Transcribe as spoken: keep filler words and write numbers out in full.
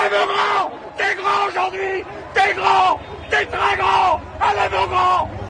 Allez mon grand, t'es grand aujourd'hui, t'es grand, t'es très grand. Allez mon grand.